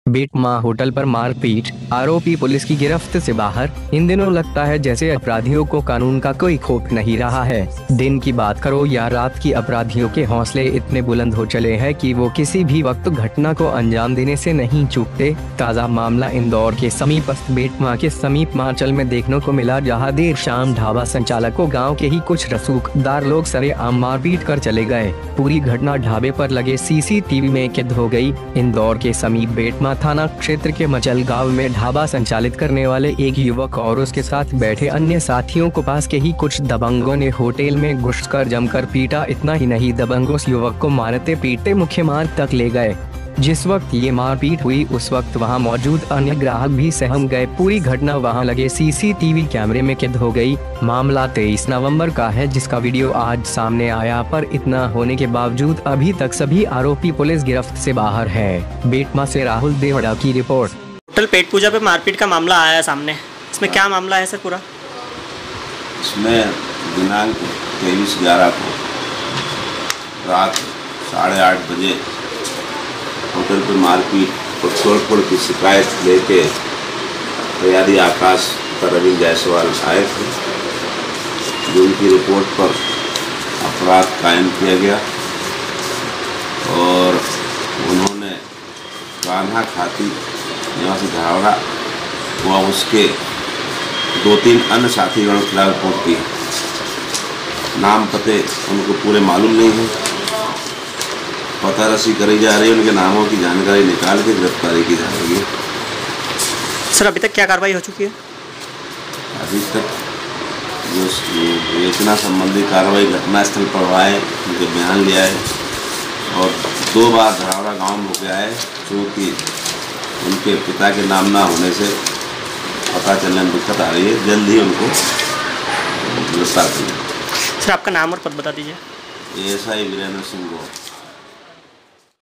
Betma hotel पर मारपीट, आरोपी पुलिस की गिरफ्त से बाहर। इन दिनों लगता है जैसे अपराधियों को कानून का कोई खौफ नहीं रहा है। दिन की बात करो या रात की, अपराधियों के हौसले इतने बुलंद हो चले हैं कि वो किसी भी वक्त घटना को अंजाम देने से नहीं चूकते। ताज़ा मामला इंदौर के समीपस्थ बेटमा के समीप मांचल में देखने को मिला, जहां देर शाम ढाबा संचालक को गाँव के ही कुछ रसूखदार लोग सरेआम मारपीट कर चले गए। पूरी घटना ढाबे पर लगे CCTV में कैद हो गई। इंदौर के समीप बेटमा थाना क्षेत्र के मचल गांव में ढाबा संचालित करने वाले एक युवक और उसके साथ बैठे अन्य साथियों को पास के ही कुछ दबंगों ने होटल में घुसकर जमकर पीटा। इतना ही नहीं, दबंग उस युवक को मारते पीटते मुख्य मार्ग तक ले गए। जिस वक्त ये मारपीट हुई उस वक्त वहां मौजूद अन्य ग्राहक भी सहम गए। पूरी घटना वहां लगे CCTV कैमरे में कैद हो गई। मामला 23 नवंबर का है, जिसका वीडियो आज सामने आया, पर इतना होने के बावजूद अभी तक सभी आरोपी पुलिस गिरफ्त से बाहर है। बेटमा से राहुल देवड़ा की रिपोर्ट। होटल पेट पूजा पे मारपीट का मामला आया है सामने, इसमें क्या मामला है सर पूरा? इसमें दिनांक 23/11 को रात 8:30 बजे होटल पर मारपीट और तोड़फोड़ की शिकायत लेके तैयारी आकाश पर अरविंद जायसवाल आए थे, जो उनकी रिपोर्ट पर अपराध कायम किया गया और उन्होंने कान्हा खाती निवासी धावड़ा व उसके 2-3 अन्य साथीगणों के खिलाफ रिपोर्ट की। नाम पते उनको पूरे मालूम नहीं है, पता रसी करी जा रही है, उनके नामों की जानकारी निकाल के गिरफ्तारी की जा रही है। सर अभी तक क्या कार्रवाई हो चुकी है? अभी तक जो विवेचना संबंधी कार्रवाई घटनास्थल पर हुआ है, उनके बयान लिया है और 2 बार धरावड़ा गांव में हो गया है, क्योंकि उनके पिता के नाम ना होने से पता चलने में दिक्कत आ रही है। जल्द ही उनको गिरफ्तार करेंगे। सर आपका नाम और पद बता दीजिए। ASI वीरेंद्र सिंह।